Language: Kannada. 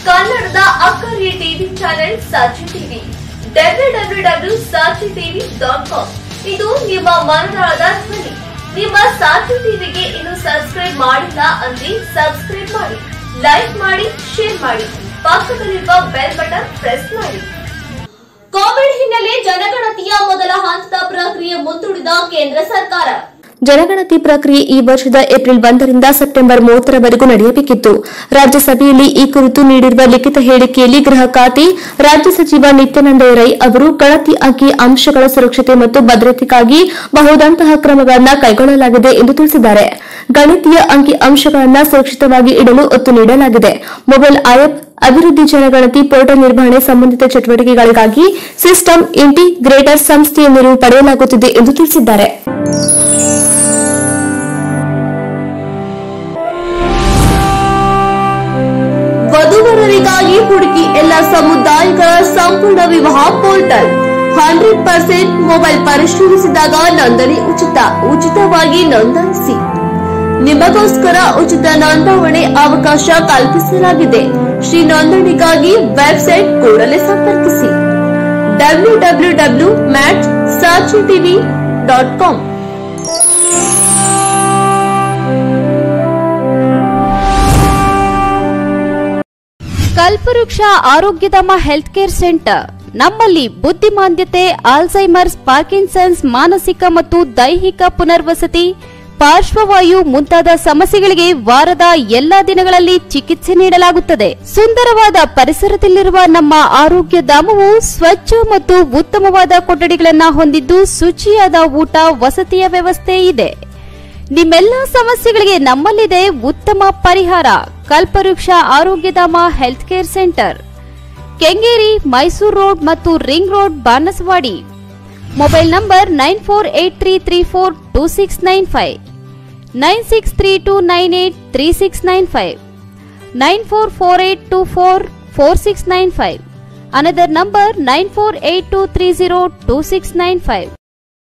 ಕನ್ನಡದ ಅಕ್ಕರೆ ಟಿವಿ ಚಾನೆಲ್ ಸಾಕ್ಷಿ ಟಿವಿ www.saachitv.com ಇದು ನಿಮ್ಮ ಮನದಾಳದ ಧ್ವನಿ. ನಿಮ್ಮ ಸಾಕ್ಷಿ ಟಿವಿಗೆ ಇನ್ನು ಸಬ್ಸ್ಕ್ರೈಬ್ ಮಾಡಿಲ್ಲ ಅಂದ್ರೆ ಸಬ್ಸ್ಕ್ರೈಬ್ ಮಾಡಿ, ಲೈಕ್ ಮಾಡಿ, ಶೇರ್ ಮಾಡಿ, ಪಕ್ಕದಲ್ಲಿರುವ ಬೆಲ್ ಬಟನ್ ಪ್ರೆಸ್ ಮಾಡಿ. ಕೋವಿಡ್ ಹಿನ್ನೆಲೆ ಜನಗಣತಿಯ ಮೊದಲ ಹಂತದ ಪ್ರಕ್ರಿಯೆ ಮುಂದೂಡಿದ ಕೇಂದ್ರ ಸರ್ಕಾರ. ಜನಗಣತಿ ಪ್ರಕ್ರಿಯೆ ಈ ವರ್ಷದ ಏಪ್ರಿಲ್ 1ರಿಂದ ಸೆಪ್ಟೆಂಬರ್ 30ರವರೆಗೂ ನಡೆಯಬೇಕಿತ್ತು. ರಾಜ್ಯಸಭೆಯಲ್ಲಿ ಈ ಕುರಿತು ನೀಡಿರುವ ಲಿಖಿತ ಹೇಳಿಕೆಯಲ್ಲಿ ಗೃಹ ಖಾತೆ ರಾಜ್ಯ ಸಚಿವ ನಿತ್ಯಾನಂದ ರೈ ಅವರು ಗಣತಿ ಅಂಕಿ ಅಂಶಗಳ ಸುರಕ್ಷತೆ ಮತ್ತು ಭದ್ರತೆಗಾಗಿ ಬಹುದಂತಹ ಕ್ರಮಗಳನ್ನು ಕೈಗೊಳ್ಳಲಾಗಿದೆ ಎಂದು ತಿಳಿಸಿದ್ದಾರೆ. ಗಣತಿಯ ಅಂಕಿ ಅಂಶಗಳನ್ನು ಸುರಕ್ಷಿತವಾಗಿ ಇಡಲು ಒತ್ತು ನೀಡಲಾಗಿದೆ. ಮೊಬೈಲ್ ಆ್ಯಪ್ ಅಭಿವೃದ್ಧಿ, ಜನಗಣತಿ ಪೋರ್ಟಲ್ ನಿರ್ವಹಣೆ ಸಂಬಂಧಿತ ಚಟುವಟಿಕೆಗಳಿಗಾಗಿ ಸಿಸ್ಟಮ್ ಇಂಟಿಗ್ರೇಟರ್ ಸಂಸ್ಥೆಯ ನೆರವು ಪಡೆಯಲಾಗುತ್ತಿದೆ ಎಂದು ತಿಳಿಸಿದ್ದಾರೆ. ವಧುವರರಿಗಾಗಿ ಹುಡುಕಿ ಎಲ್ಲ ಸಮುದಾಯಗಳ ಸಂಪೂರ್ಣ ವಿವಾಹ ಪೋರ್ಟಲ್ 100% ಮೊಬೈಲ್ ಪರಿಶೀಲಿಸಿದಾಗ ನೋಂದಣಿ ಉಚಿತವಾಗಿ ನೋಂದಾಯಿಸಿ. ನಿಮಗೋಸ್ಕರ ಉಚಿತ ನೋಂದಾವಣೆ ಅವಕಾಶ ಕಲ್ಪಿಸಲಾಗಿದೆ. ಶ್ರೀ ನೋಂದಣಿಗಾಗಿ ವೆಬ್ಸೈಟ್ ಕೂಡಲೇ ಸಂಪರ್ಕಿಸಿ www.saachitv.com. ಕಲ್ಪವೃಕ್ಷ ಆರೋಗ್ಯಧಾಮ ಹೆಲ್ತ್ ಕೇರ್ ಸೆಂಟರ್. ನಮ್ಮಲ್ಲಿ ಬುದ್ಧಿಮಾಂದ್ಯತೆ, ಆಲ್ಝೈಮರ್ಸ್, ಪಾರ್ಕಿನ್ಸನ್ಸ್, ಮಾನಸಿಕ ಮತ್ತು ದೈಹಿಕ ಪುನರ್ವಸತಿ, ಪಾರ್ಶ್ವವಾಯು ಮುಂತಾದ ಸಮಸ್ಯೆಗಳಿಗೆ ವಾರದ ಎಲ್ಲಾ ದಿನಗಳಲ್ಲಿ ಚಿಕಿತ್ಸೆ ನೀಡಲಾಗುತ್ತದೆ. ಸುಂದರವಾದ ಪರಿಸರದಲ್ಲಿರುವ ನಮ್ಮ ಆರೋಗ್ಯ ಧಾಮವು ಸ್ವಚ್ಛ ಮತ್ತು ಉತ್ತಮವಾದ ಕೊಠಡಿಗಳನ್ನು ಹೊಂದಿದ್ದು ಶುಚಿಯಾದ ಊಟ, ವಸತಿಯ ವ್ಯವಸ್ಥೆ ಇದೆ. ನಿಮ್ಮೆಲ್ಲ ಸಮಸ್ಯೆಗಳಿಗೆ ನಮ್ಮಲ್ಲಿದೆ ಉತ್ತಮ ಪರಿಹಾರ. Kalpavriksha Arogyadhama health care centre, Kengeri, Mysuru road ಮತ್ತು ring road, Banaswadi. Mobile number 9483342695, 9632983695, 9448244695. Another number 9482302695.